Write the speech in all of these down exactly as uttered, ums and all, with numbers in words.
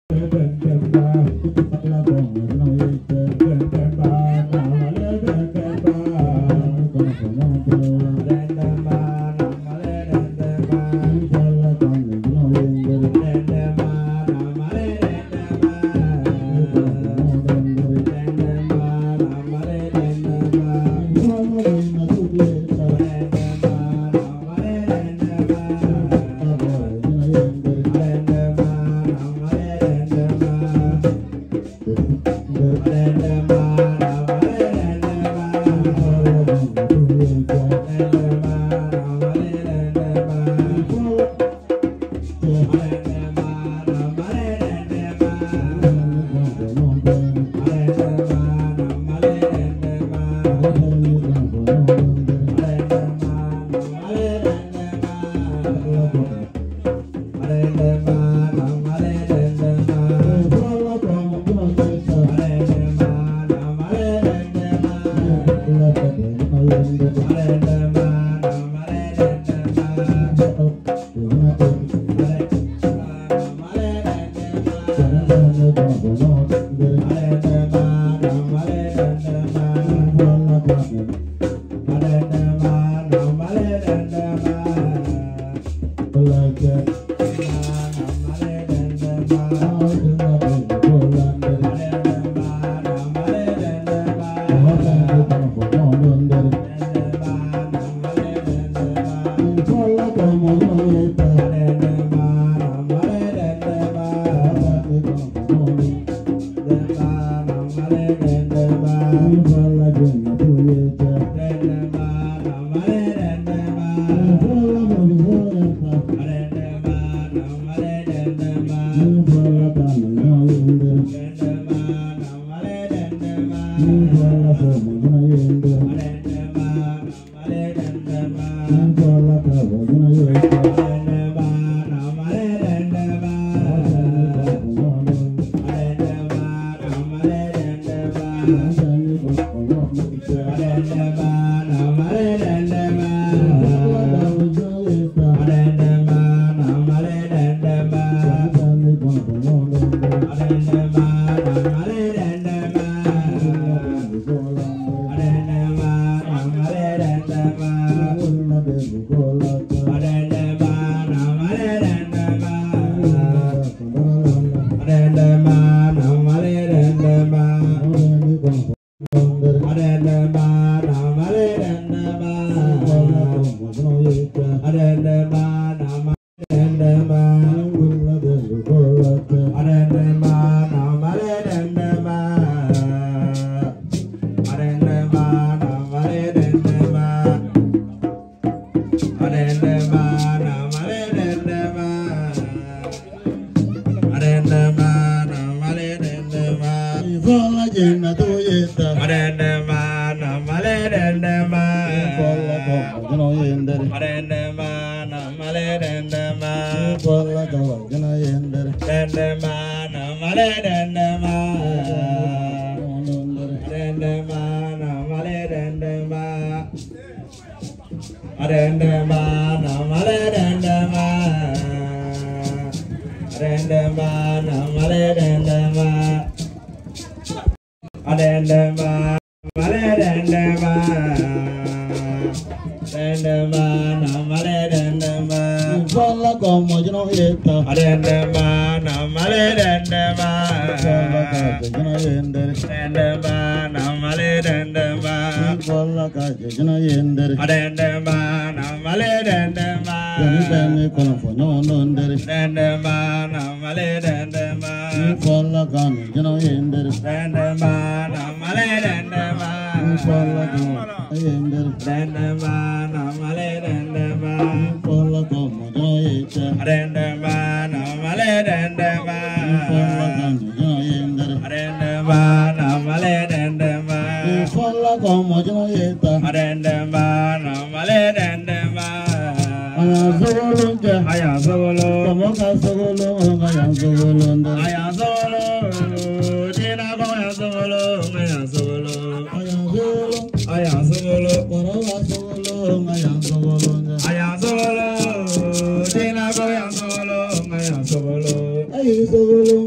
Solo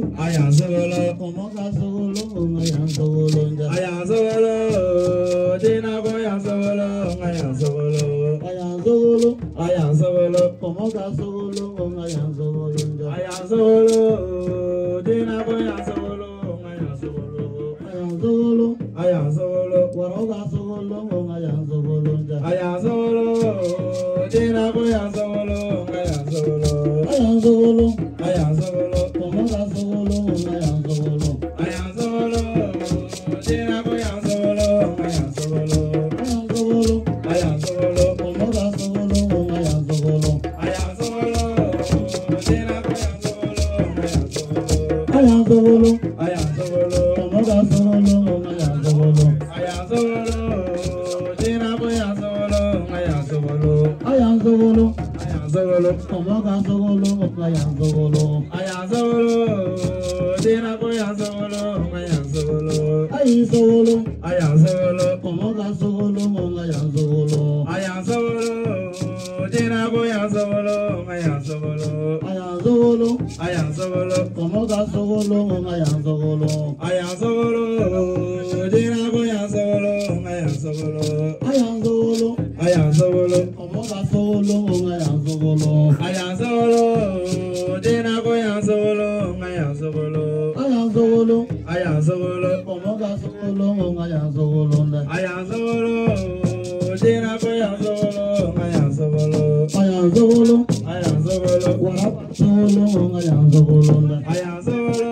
aya sogolo, como ga sogolo, aya sogolo, aya sogolo, dina ko ya sogolo, aya sogolo, aya sogolo, aya sogolo, como ga sogolo, aya sogolo, aya sogolo, dina ko ya sogolo, aya sogolo, aya sogolo, aya sogolo, waro ga sogolo, aya sogolo, aya sogolo, dina ko ya sogolo, aya sogolo, aya sogolo, aya sogolo, como ga sogolo, aya sogolo, aya sogolo, dina ko ya sogolo, aya sogolo, aya sogolo, aya sogolo, como ga sogolo, aya sogolo, aya sogolo, dina ko ya sogolo, aya sogolo, aya sogolo, aya sogolo, como ga sogolo, aya sogolo, aya sogolo, dina ko ya sogolo, aya sogolo, aya sogolo, aya sogolo, como ga sogolo, aya sogolo, aya sogolo, dina ko ya sogolo, aya sogolo, aya sogolo, aya sogolo, como ga sogolo, aya sogolo, aya sogolo, dina ko ya sogolo, aya sogolo, aya sogolo, aya sogolo, como ga sogolo, aya sogolo, aya sogolo, dina ko ya sogolo, aya sogolo, aya sogolo, aya sogolo, como ga sogolo, aya sogolo, aya sogolo, dina ko ya sogolo, aya sogolo, aya sogolo, aya sogolo, como ga sogolo, aya sogolo, aya sogolo, dina ko ya sogolo, aya sogolo, aya sogolo, aya sogolo, wara sogolo, aya sogolo, aya sogolo,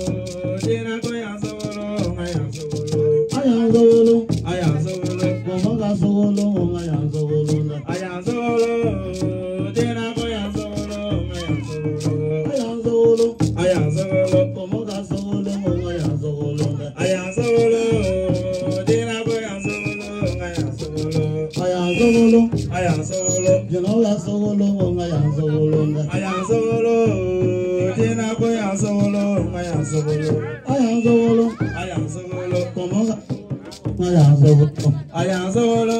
dina ko ya sogolo, aya sogolo, aya sogolo, aya sogolo, como ga sogolo, aya sogolo, aya sogolo, dina ko ya sogolo, aya sogolo, aya sogolo, aya sogolo, como ga sogolo, aya sogolo, aya sogolo, dina ko ya sogolo, aya sogolo, aya sogolo, aya sogolo, jeno ga sogolo, aya sogolo, aya sogolo, dina ko ya sogolo, aya sogolo, aya sogolo, aya sogolo, como ga aya sogolo, aya sogolo,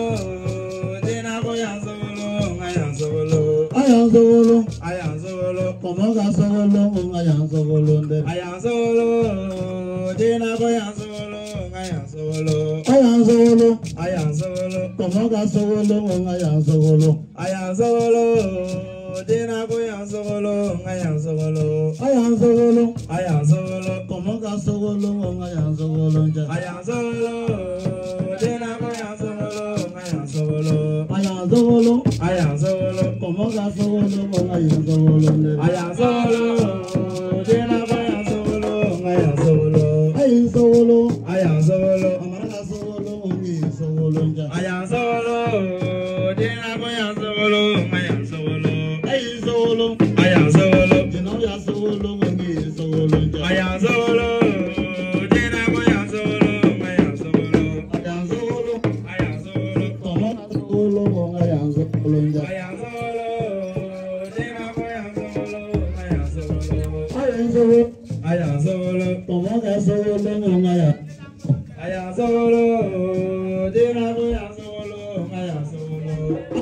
dina ko ya sogolo, aya sogolo, aya sogolo, aya sogolo, como ga sogolo, aya sogolo, aya sogolo, dina ko ya sogolo, aya sogolo, aya sogolo, aya sogolo, como ga sogolo, aya sogolo, aya sogolo, dina ko ya sogolo, aya sogolo, aya sogolo, aya sogolo, como ga sogolo, aya sogolo, aya sogolo, dina ko ya sogolo, aya sogolo, aya sogolo, aya sogolo, como ga sogolo, aya sogolo, aya sogolo, dina ko ya sogolo, aya sogolo, aya sogolo, aya sogolo, amara ga sogolo, aya sogolo, aya sogolo, dina ko ya sogolo, aya sogolo, aya sogolo, aya sogolo, jeno ya sogolo, aya sogolo, aya sogolo, dina ko ya sogolo, aya sogolo, aya sogolo, aya sogolo, como ga sogolo, aya sogolo, aya sogolo, dina ko ya sogolo, aya sogolo, aya sogolo, aya sogolo, como ga sogolo, aya aya sogolo, dina ko ya sogolo, aya sogolo,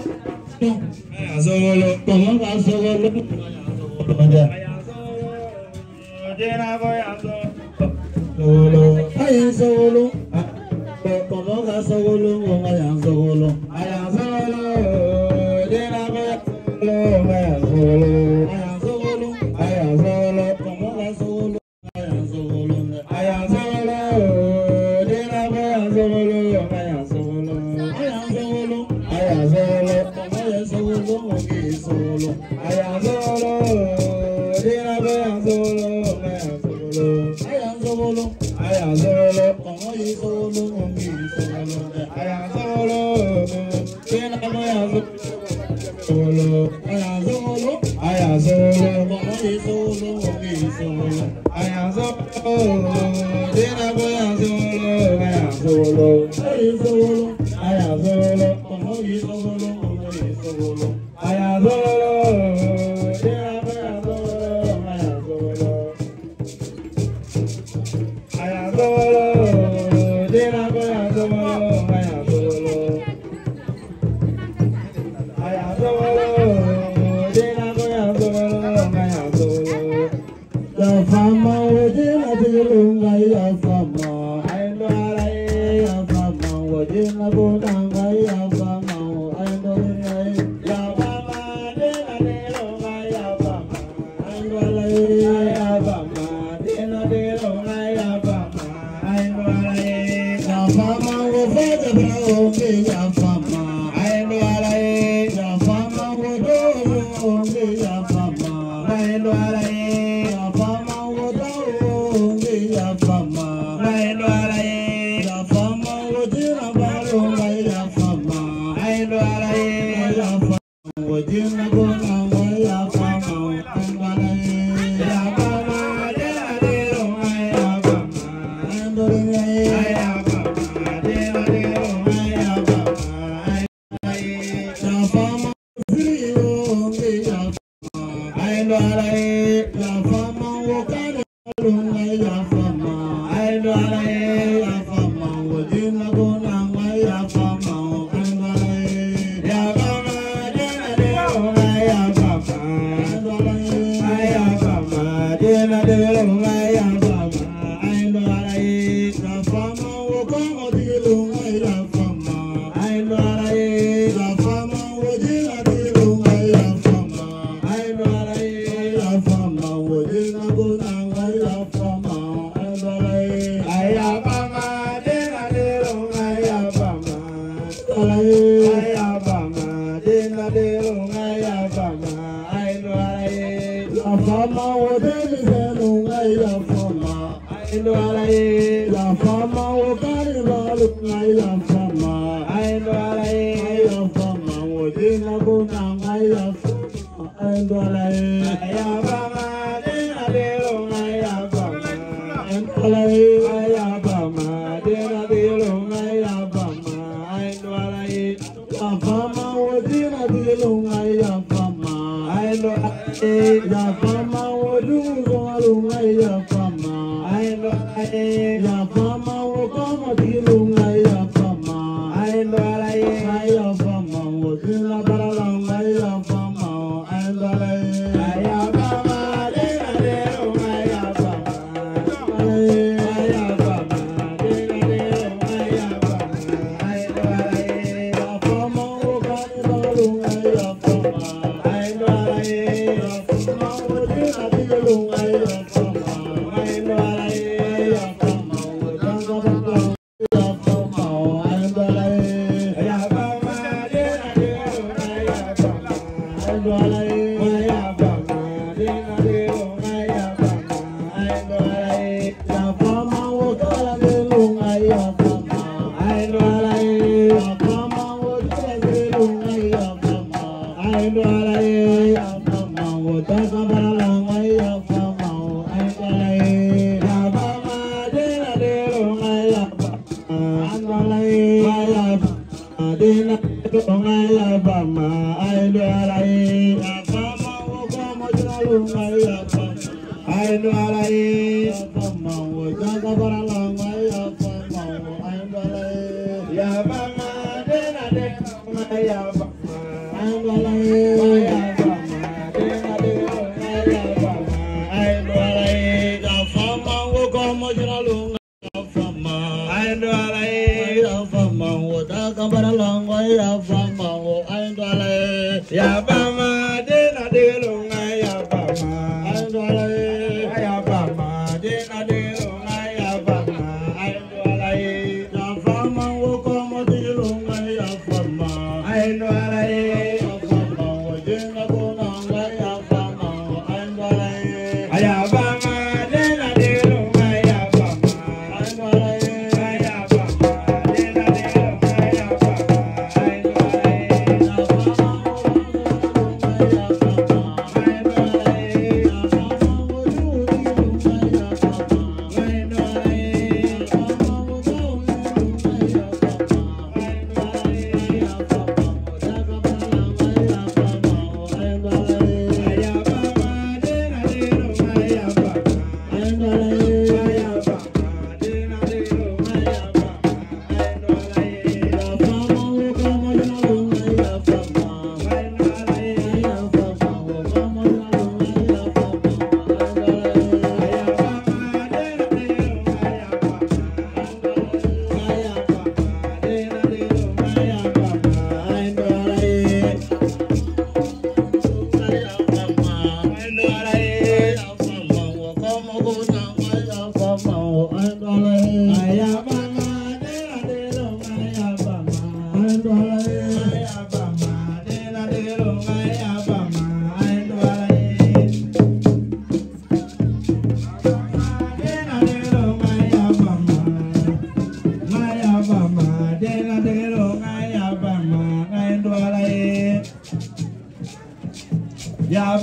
aya sogolo, como ga sogolo, aya sogolo, aya sogolo, dina ko ya sogolo, aya sogolo, como ga sogolo, aya sogolo, aya sogolo, dina ko ya sogolo, aya sogolo, aya sogolo, aya sogolo, como ga sogolo, aya sogolo, aya sogolo, dina ko ya sogolo, aya sogolo, aya sogolo, aya sogolo, como ya sogolo, aya sogolo, aya sogolo, dina ko ya sogolo, aya sogolo, aya sogolo, aya sogolo, como ya sogolo, aya sogolo, aya sogolo, dina ko ya sogolo, aya sogolo, aya sogolo, como ya sogolo, aya sogolo, aya sogolo, dina ko ya sogolo, aya sogolo, aya sogolo, aya sogolo, como ya sogolo, aya sogolo, aya sogolo, dina ko ya sogolo, aya sogolo, aya sogolo, dina ko ya sogolo, aya sogolo, aya sogolo, dina ko ya sogolo, aya sogolo. the fama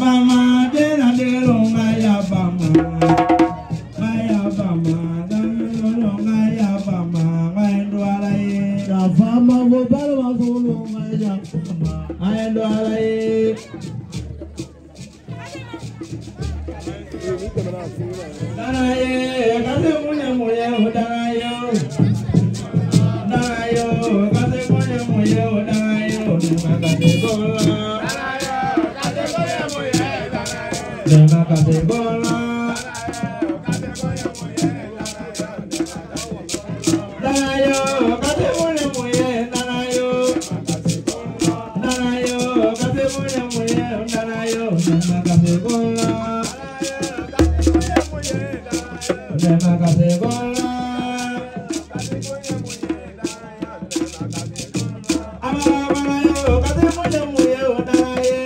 bama dera dero ngaya bama ngaya bama dano ngaya bama ngendo alai ya fama bo balwa solo ngaya bama ngendo alai daraye kase munye munye darayo darayo kase munye munye darayo makase gola Dema kase gola, darayo kase mune muye, darayo, darayo kase mune muye, darayo. Dema kase gola, dema kase gola, amara amarayo kase mune muye, darayo.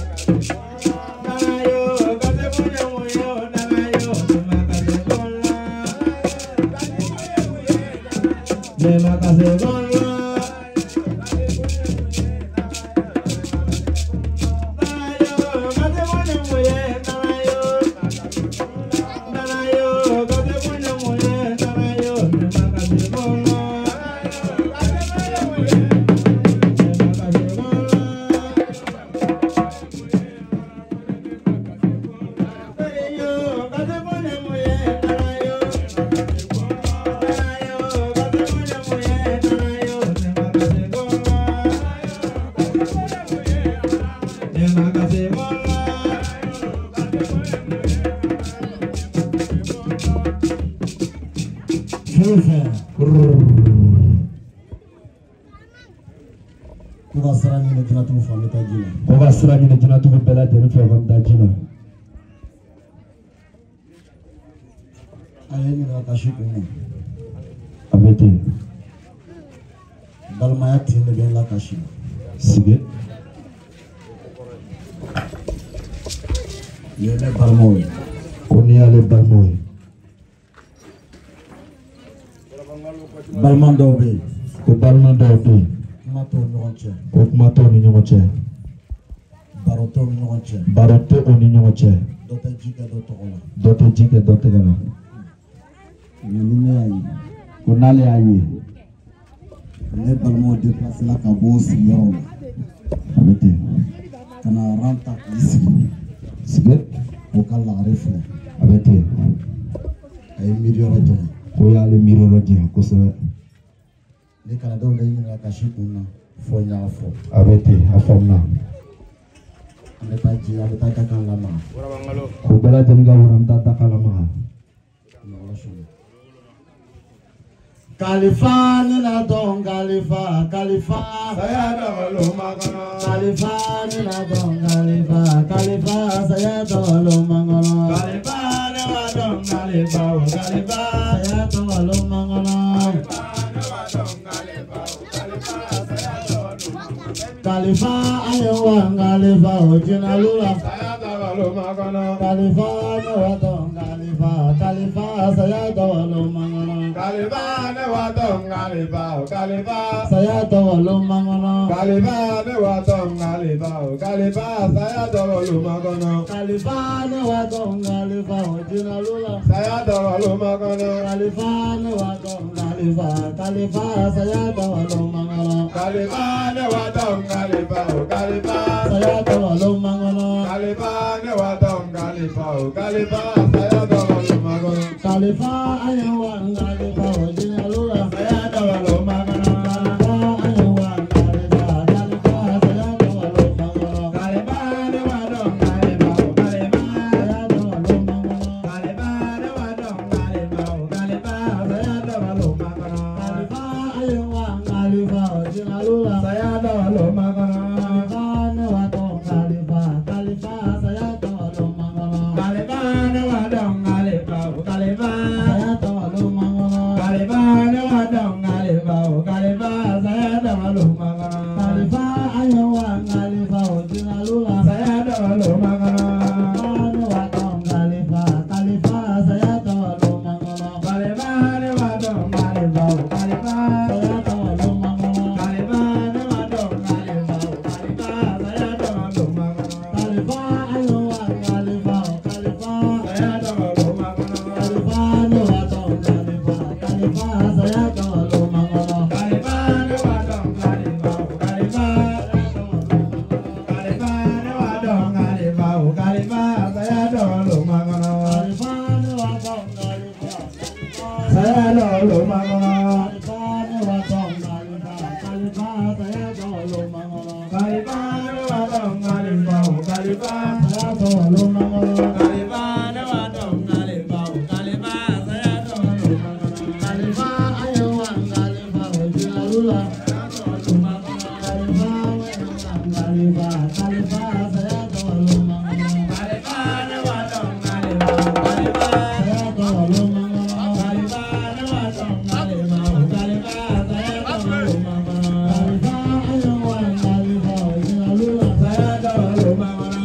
Dema kase gola, darayo kase mune muye, darayo, darayo kase mune muye, darayo. Dema kase gola, dema kase gola, darayo kase mune muye, darayo. Kuba sarani ne jina tu fa meta jina. Kuba sarani ne jina tu bela de fa meta jina. Ayeni na kashiku mu. Abete. Balmaya tinde ben la kashi. Sige. Yele balmoy. Koni ale balmoy. Balman do be. Ko balman do be. Mato nyonche. Ko mato ni nyonche. Baroto nyonche. Baroto oni nyonche. Dote jike do tokola. Dote jike dote gana. Nini ayi. Ko nale ayi. Ne balmo déplacer la kabo si yoro. Abete. Kana ranta ici. Sige. Ko kala refle. Abete. Ay miriyo raja. Ko ya le miro raja ko se. Ni kana do ngai ni kashiku na fo nya fo. Abete afomna. Ane taji ane taji kan lama. Ko bela jenga waram tata kalama. Khalifa nina don Khalifa Khalifa saya dolo magana Khalifa nina don Khalifa Khalifa saya dolo mangala Khalifa ne wa don Khalifa Khalifa saya dolo mangala Khalifa ayewa Khalifa ojinalula saya dolo magana Khalifa ne wa don Khalifa Khalifa saya dolo mangala Khalifa ne wa don Khalifa Khalifa saya dolo mangala Khalifa ne wa don Khalifa Khalifa saya dolo magana Khalifa ne wa don Khalifa ojinalula saya dolo magana Khalifa ne wa don Khalifa Khalifa saya dolo mangala Khalifa ne wa don Khalifa Khalifa saya dolo mangala Khalifa ne wa don Khalifa Khalifa saya dolo magana Khalifa ayewa Khalifa ojinalula saya dolo magana Khalifa ayewa Khalifa Khalifa saya dolo mangala Khalifa ne wa don Khalifa Khalifa saya dolo mangala Khalifa ne wa don Khalifa Khalifa saya dolo magana Khalifa ayewa Khalifa ojinalula saya dolo magana Khalifa ne wa don Khalifa Khalifa saya dolo mangala Khalifa ne wa don Khalifa Khalifa saya dolo mangala Khalifa ne wa don Khalifa Khalifa saya dolo magana Khalifa ayewa Khalifa ojinalula saya dolo magana Khalifa ne wa don Khalifa Khalifa saya dolo mangala Khalifa ne wa don Khalifa Khalifa saya dolo mangala Khalifa ne wa don Khalifa Khalifa saya dolo magana Khalifa ayewa saya lo lo mangono. Kalipa ne wa dong kalipa kalipa saya to lo mangono. Kalipa ne wa dong kalipa kalipa saya to lo mangono. Kalipa ayo wan kalipa jilalula saya to lo mangono. Kalipa kalipa kalipa saya to lo mangono. Kalipa ne wa dong kalipa kalipa saya to lo mangono. Kalipa ne wa dong kalipa kalipa saya to lo mangono. Kalipa ayo wan kalipa jilalula saya to lo mangono.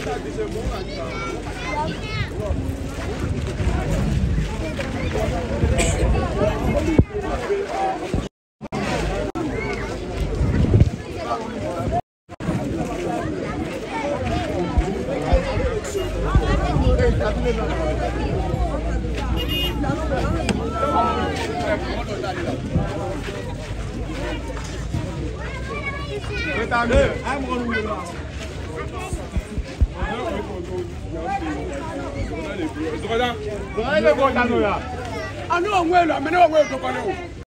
I know where I'm going to go.